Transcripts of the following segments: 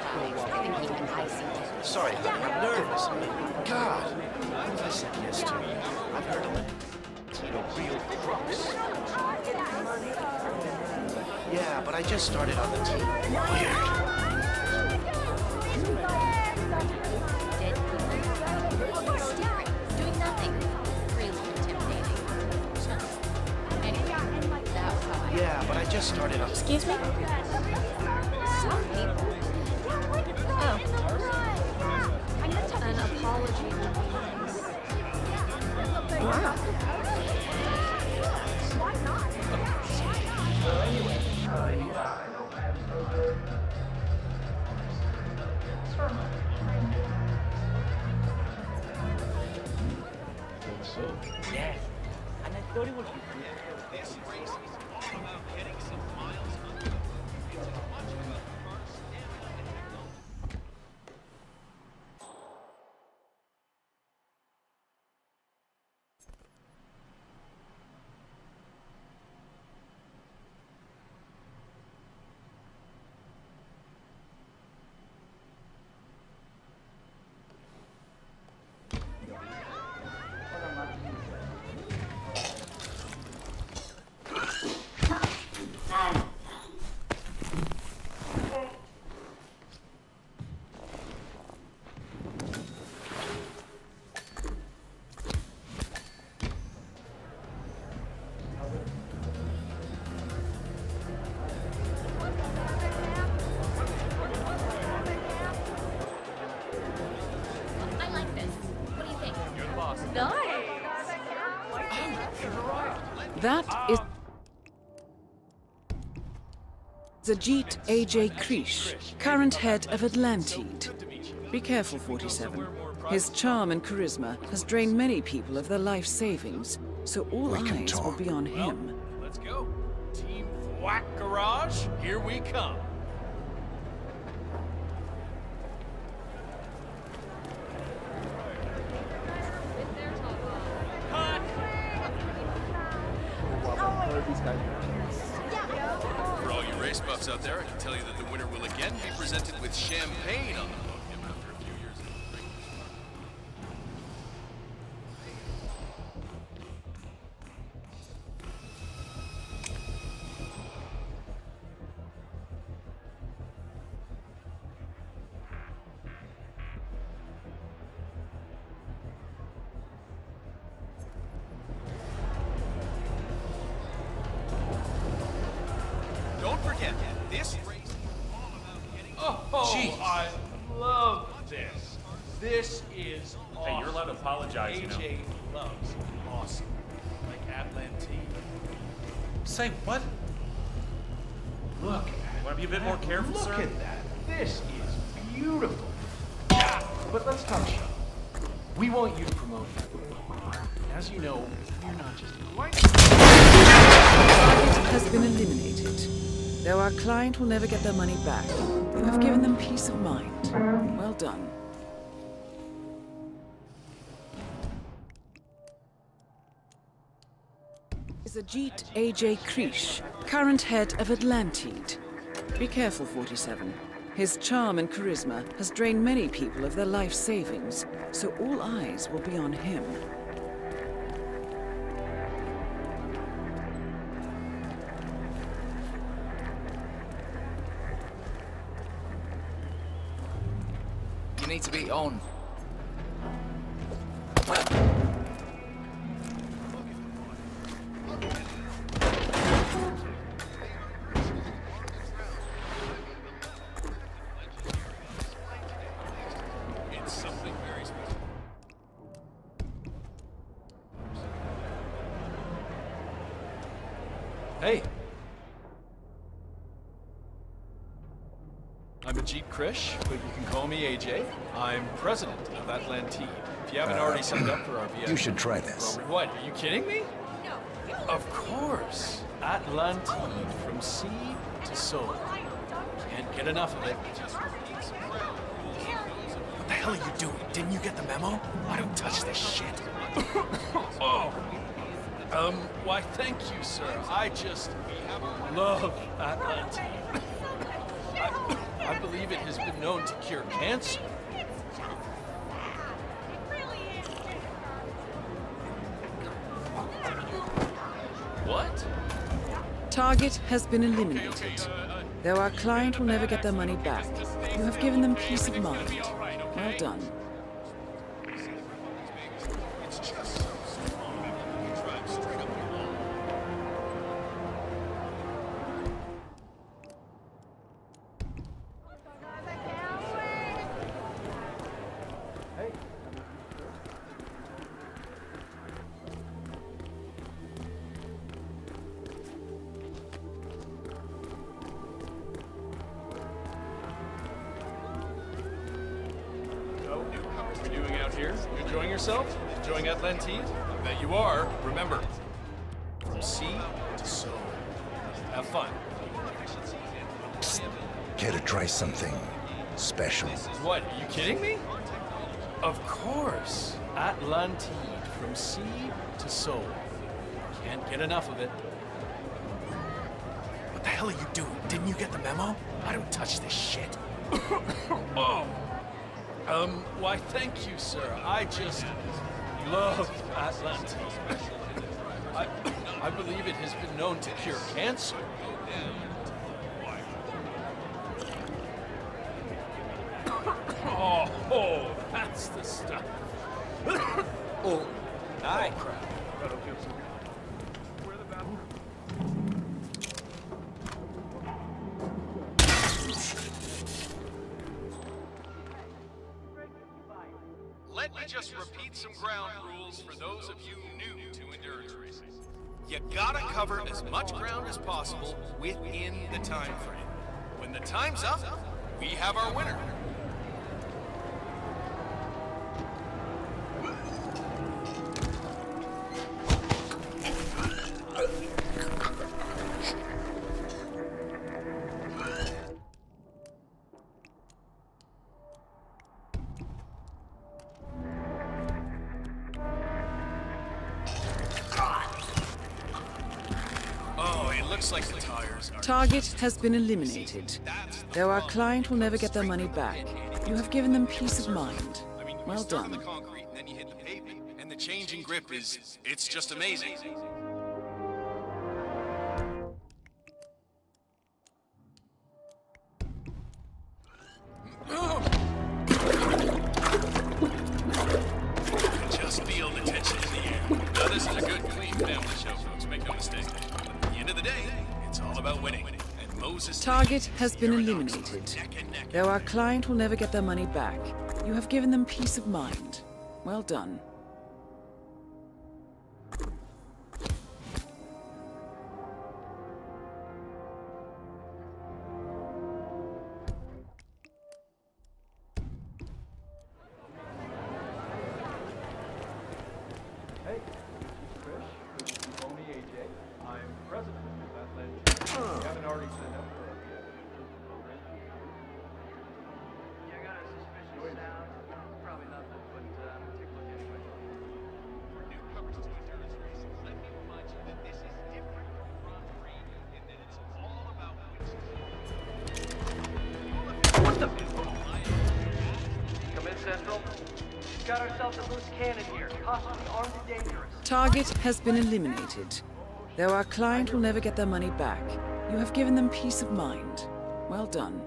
Sorry, I'm nervous. God, what have I said yes to? I've heard of Latino real crooks. Yeah, but I just started on the team. Weird. Doing nothing. Really intimidating. Anyway, that was how I... Yeah, but I just started on... Excuse me? Some people. Oh. An apology would be nice. Wow. Why not? Yeah. And I thought it would be This race is all about getting some miles on the road. It's as much about first and I like this. What do you think? you're the boss. Nice. That is Sajid A.J. Krish, current head of Atlantide. Be careful, 47. His charm and charisma has drained many people of their life savings, so all eyes will be on him. Let's go. Team Thwack Garage, here we come. For all you race buffs out there, I can tell you that the winner will again be presented with champagne on the podium after a few years in the ring. Don't forget, this race is all about getting... Oh, Jeez. I love this. This is awesome. Hey, you're allowed to apologize, you know. AJ loves awesome. Like Atlantide. Say what? Look Want to be a bit more careful, Look sir? at that. This is beautiful. Yeah, but let's talk shop. We want you to promote it. As you know, you're not just quite... Has been eliminated. Though our client will never get their money back, you have given them peace of mind. Well done. Sajid A.J. Krish, current head of Atlantide. Be careful, 47. His charm and charisma has drained many people of their life savings, so all eyes will be on him. You need to be on. It's something very special. Hey. I'm Ajit Krish, but you can call me AJ. I'm president of Atlantide. If you haven't already signed up for our VIP... You should try this. What, are you kidding me? No. Of course. Atlantide, from sea to soul. Can't get enough of it. What the hell are you doing? Didn't you get the memo? I don't touch this shit. Oh. Why, thank you, sir. I just love Atlantide. I believe it has been known to cure cancer. What? Target has been eliminated. Though our client will never get their money back, you have given them peace of mind. Well done. What are you doing out here? You enjoying yourself? Enjoying Atlantide? I bet you are. Remember, from sea to soul. Have fun. Care to try something special? What, are you kidding me? Of course. Atlantide, from sea to soul. Can't get enough of it. What the hell are you doing? Didn't you get the memo? I don't touch this shit. Oh. Why, thank you, sir. I just love Atlantide. I believe it has been known to cure cancer. Oh, that's the stuff. Oh, hi. Oh, crap. Let me just repeat some ground rules for those of you new to endurance racing. You gotta cover as much ground as possible within the time frame. When the time's up, we have our winner. Looks like the tires are... Target has been eliminated. Though our client will never get their money back, you have given them peace of mind. Well done. The concrete and then you hit the pavement, and the change in grip it's just amazing. Just feel the tension in the air. Now this is a good, clean family show, folks. Make no mistake. At the end of the day, it's all about winning. And Moses... Target has been eliminated. Though our client will never get their money back, you have given them peace of mind. Well done. Got ourselves a loose cannon here, possibly armed and dangerous. Target has been eliminated. Though our client will never get their money back, you have given them peace of mind. Well done.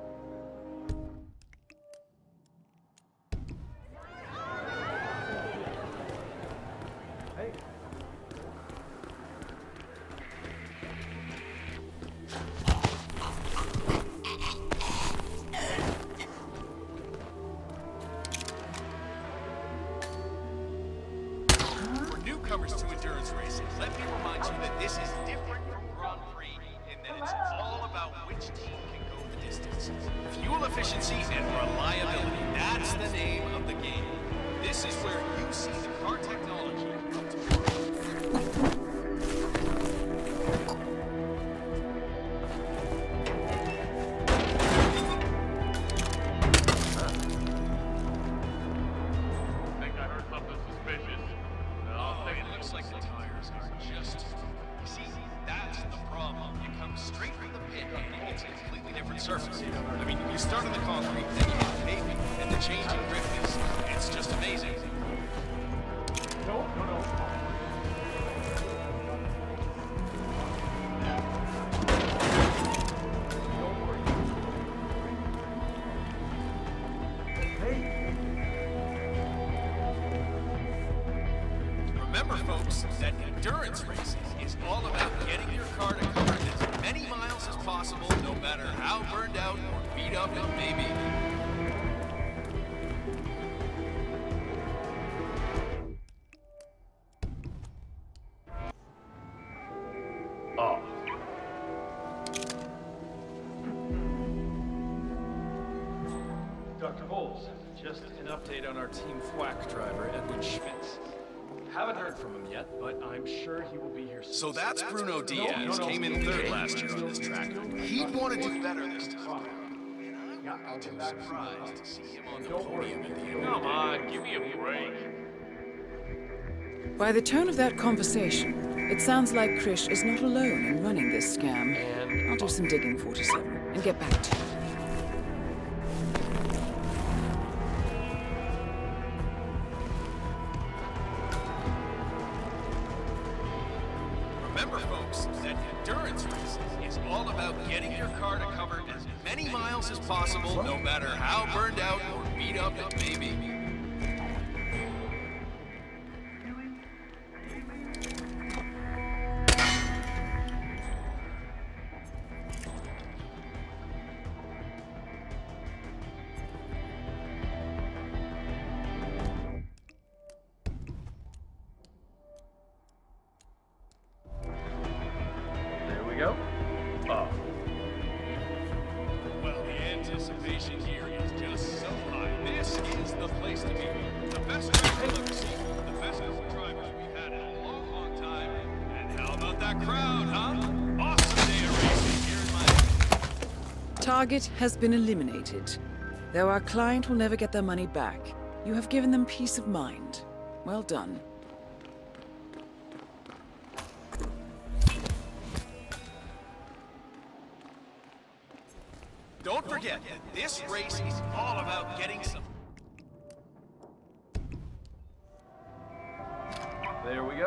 Newcomers to endurance racing, let me remind you that this is different from Grand Prix in that it's all about which team can go the distance. Fuel efficiency and reliability, that's the name of the game. This is where you see the car technology come to work. Like the tires are just... You see, that's the problem. You come straight from the pit and it's a completely different surface. I mean, you concrete than you hit paving, and the changing grip it's just amazing. No. Remember, folks, that endurance racing is all about getting your car to cover as many miles as possible, no matter how burned out or beat up it may be. Oh. Dr. Bowles, just an update on our Team Thwack driver, Edwin Schmitz. Haven't heard from him yet, but I'm sure he will be here soon. So that's Bruno Diaz, came in third last year on this track. He'd want to do better this time. And I wouldn't be too surprised to see him on the podium at the end. Come on, give me a break. By the tone of that conversation, it sounds like Krish is not alone in running this scam. I'll do some digging, 47, and get back to you. Remember, folks, that endurance racing is all about getting your car to cover as many miles as possible, no matter how burned out or beat up it may be. There we go. Oh. Well, the anticipation here is just so high. This is the place to be. The best race we've ever seen. The best drivers we've had in a long, long time. And how about that crowd, huh? Awesome day of racing here in Miami. Target has been eliminated. Though our client will never get their money back, you have given them peace of mind. Well done. Don't forget that this race is all about getting some. There we go.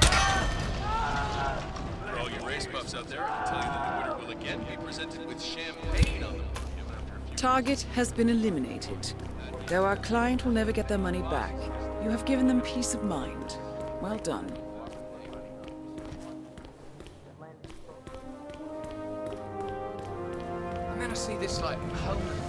For all you race buffs out there, I can tell you that the winner will again be presented with champagne on the podium after a few. Target has been eliminated. Though our client will never get their money back, you have given them peace of mind. Well done. And then I see this, like, home